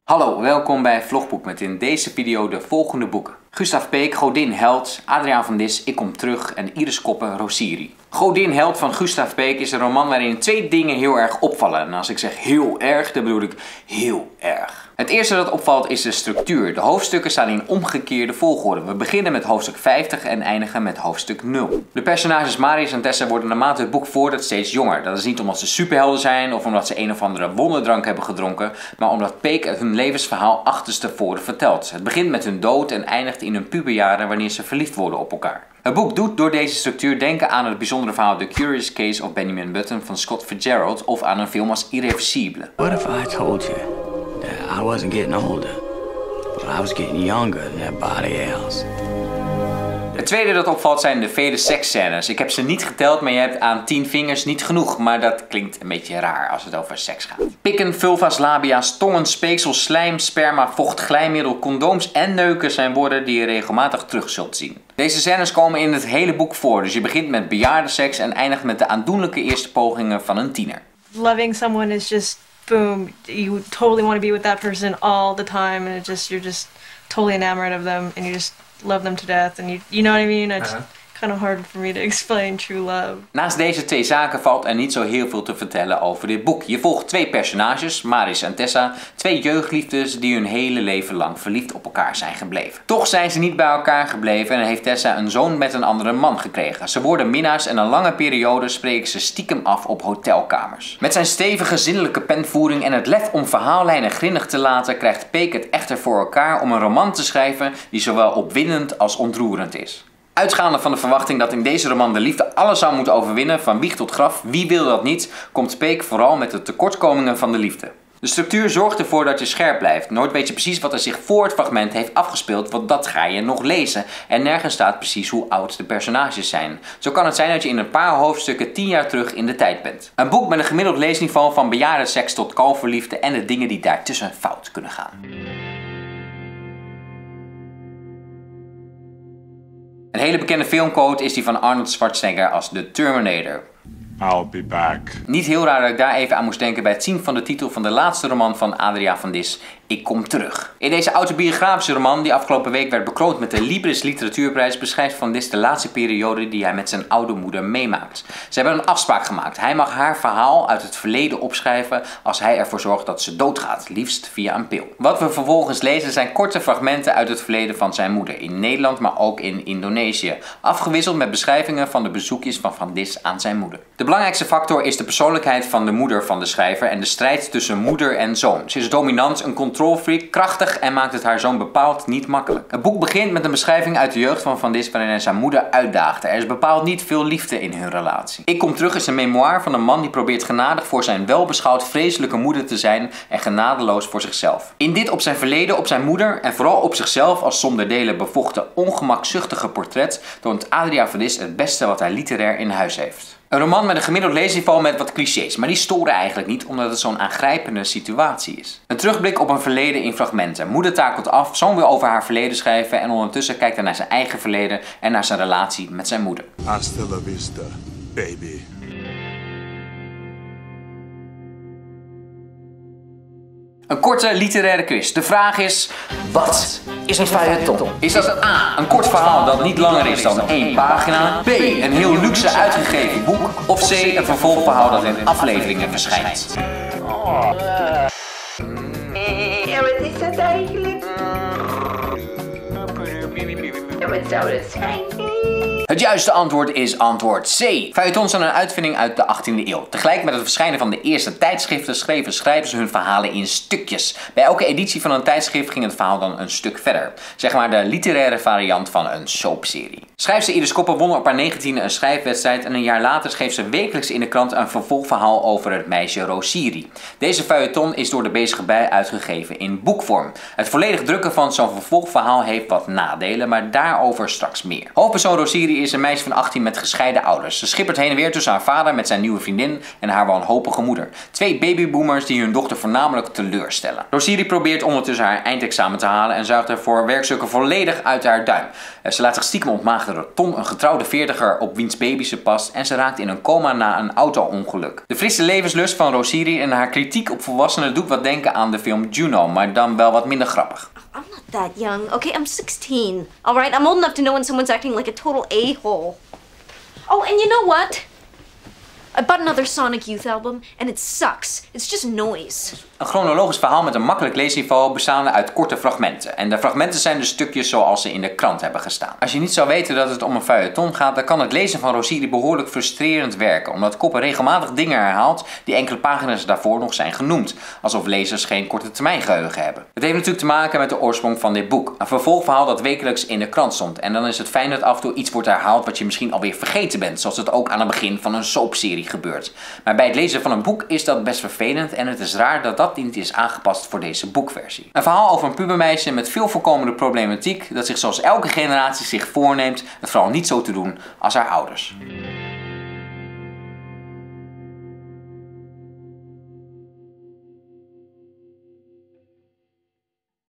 Hallo, welkom bij Vlogboek met in deze video de volgende boeken. Gustav Peek, Godin Held, Adriaan van Dis, Ik Kom Terug en Iris Koppen, Rosieri. Godin Held van Gustav Peek is een roman waarin twee dingen heel erg opvallen. En als ik zeg heel erg, dan bedoel ik heel erg. Het eerste dat opvalt is de structuur. De hoofdstukken staan in omgekeerde volgorde. We beginnen met hoofdstuk 50 en eindigen met hoofdstuk 0. De personages Marius en Tessa worden naarmate het boek vordert steeds jonger. Dat is niet omdat ze superhelden zijn of omdat ze een of andere wonderdrank hebben gedronken, maar omdat Peek hun levensverhaal achterstevoren vertelt. Het begint met hun dood en eindigt in hun puberjaren wanneer ze verliefd worden op elkaar. Het boek doet door deze structuur denken aan het bijzondere verhaal The Curious Case of Benjamin Button van Scott Fitzgerald of aan een film als Irreversible. What if I told you that I wasn't getting older, but I was getting younger than everybody else? Het tweede dat opvalt zijn de vele seksscènes. Ik heb ze niet geteld, maar je hebt aan 10 vingers niet genoeg. Maar dat klinkt een beetje raar als het over seks gaat. Pikken, vulva's, labia's, tongen, speeksels, slijm, sperma, vocht, glijmiddel, condooms en neuken zijn woorden die je regelmatig terug zult zien. Deze scènes komen in het hele boek voor, dus je begint met bejaardenseks en eindigt met de aandoenlijke eerste pogingen van een tiener. Loving someone is just boom, you totally want to be with that person all the time, and you're just totally enamored of them, and you just love them to death, and you know what I mean? It's kind of hard for me to explain true love. Naast deze twee zaken valt er niet zo heel veel te vertellen over dit boek. Je volgt twee personages, Marius en Tessa, twee jeugdliefdes die hun hele leven lang verliefd op elkaar zijn gebleven. Toch zijn ze niet bij elkaar gebleven en heeft Tessa een zoon met een andere man gekregen. Ze worden minnaars en een lange periode spreken ze stiekem af op hotelkamers. Met zijn stevige zinnelijke penvoering en het lef om verhaallijnen grinnig te laten, krijgt Peek het echter voor elkaar om een roman te schrijven die zowel opwindend als ontroerend is. Uitgaande van de verwachting dat in deze roman de liefde alles zou moeten overwinnen, van wieg tot graf, wie wil dat niet, komt Peek vooral met de tekortkomingen van de liefde. De structuur zorgt ervoor dat je scherp blijft. Nooit weet je precies wat er zich voor het fragment heeft afgespeeld, want dat ga je nog lezen. En nergens staat precies hoe oud de personages zijn. Zo kan het zijn dat je in een paar hoofdstukken 10 jaar terug in de tijd bent. Een boek met een gemiddeld leesniveau van bejaardenseks tot kalverliefde en de dingen die daartussen fout kunnen gaan. Een hele bekende filmquote is die van Arnold Schwarzenegger als de Terminator. I'll be back. Niet heel raar dat ik daar even aan moest denken bij het zien van de titel van de laatste roman van Adriaan van Dis, Ik Kom Terug. In deze autobiografische roman, die afgelopen week werd bekroond met de Libris Literatuurprijs, beschrijft Van Dis de laatste periode die hij met zijn oude moeder meemaakt. Ze hebben een afspraak gemaakt. Hij mag haar verhaal uit het verleden opschrijven als hij ervoor zorgt dat ze doodgaat, liefst via een pil. Wat we vervolgens lezen zijn korte fragmenten uit het verleden van zijn moeder, in Nederland maar ook in Indonesië, afgewisseld met beschrijvingen van de bezoekjes van Van Dis aan zijn moeder. De belangrijkste factor is de persoonlijkheid van de moeder van de schrijver en de strijd tussen moeder en zoon. Ze is dominant, een controlfreak, krachtig en maakt het haar zoon bepaald niet makkelijk. Het boek begint met een beschrijving uit de jeugd van Van Dis waarin hij zijn moeder uitdaagde. Er is bepaald niet veel liefde in hun relatie. Ik Kom Terug is een memoir van een man die probeert genadig voor zijn welbeschouwd vreselijke moeder te zijn en genadeloos voor zichzelf. In dit op zijn verleden, op zijn moeder en vooral op zichzelf als zonder delen bevochten ongemakzuchtige portret toont Adriaan van Dis het beste wat hij literair in huis heeft. Een roman met een gemiddeld leesniveau met wat clichés, maar die storen eigenlijk niet omdat het zo'n aangrijpende situatie is. Een terugblik op een verleden in fragmenten. Moeder takelt af, zoon wil over haar verleden schrijven en ondertussen kijkt hij naar zijn eigen verleden en naar zijn relatie met zijn moeder. Hasta la vista, baby. Een korte literaire quiz. De vraag is, wat is een feuilleton? Is dat A, een kort verhaal dat niet langer is dan 1 pagina? B, een heel luxe uitgegeven boek? Of C, een vervolgverhaal dat in afleveringen verschijnt? Ja, wat is dat eigenlijk? Ja, wat zou dat zijn? Het juiste antwoord is antwoord C. Feuilletons zijn een uitvinding uit de 18e eeuw. Tegelijk met het verschijnen van de eerste tijdschriften schreven schrijvers hun verhalen in stukjes. Bij elke editie van een tijdschrift ging het verhaal dan een stuk verder. Zeg maar de literaire variant van een soapserie. Schrijfster Iris Koppen won op haar 19e een schrijfwedstrijd en een jaar later schreef ze wekelijks in de krant een vervolgverhaal over het meisje Rosieri. Deze feuilleton is door de bezige bij uitgegeven in boekvorm. Het volledig drukken van zo'n vervolgverhaal heeft wat nadelen, maar daarover straks meer. Hoofdpersoon Rosieri Rosiri is een meisje van 18 met gescheiden ouders. Ze schippert heen en weer tussen haar vader met zijn nieuwe vriendin en haar wanhopige moeder. 2 babyboomers die hun dochter voornamelijk teleurstellen. Rosiri probeert ondertussen haar eindexamen te halen en zuigt er voor werkstukken volledig uit haar duim. Ze laat zich stiekem ontmaagden door Ton, een getrouwde 40er op wiens baby ze past, en ze raakt in een coma na een auto-ongeluk. De frisse levenslust van Rosiri en haar kritiek op volwassenen doet wat denken aan de film Juno, maar dan wel wat minder grappig. I'm not that young, okay? I'm 16. Alright, I'm old enough to know when someone's acting like a total a-hole. Oh, and you know what? I bought another Sonic Youth album, and it sucks. It's just noise. Een chronologisch verhaal met een makkelijk leesniveau bestaande uit korte fragmenten. En de fragmenten zijn de stukjes zoals ze in de krant hebben gestaan. Als je niet zou weten dat het om een feuilleton gaat, dan kan het lezen van Rosiri behoorlijk frustrerend werken. Omdat Koppen regelmatig dingen herhaalt die enkele pagina's daarvoor nog zijn genoemd. Alsof lezers geen korte termijn geheugen hebben. Het heeft natuurlijk te maken met de oorsprong van dit boek. Een vervolgverhaal dat wekelijks in de krant stond. En dan is het fijn dat af en toe iets wordt herhaald wat je misschien alweer vergeten bent. Zoals het ook aan het begin van een soapserie gebeurt. Maar bij het lezen van een boek is dat best vervelend en het is raar dat dat niet is aangepast voor deze boekversie. Een verhaal over een pubermeisje met veel voorkomende problematiek dat zich zoals elke generatie zich voorneemt het vooral niet zo te doen als haar ouders.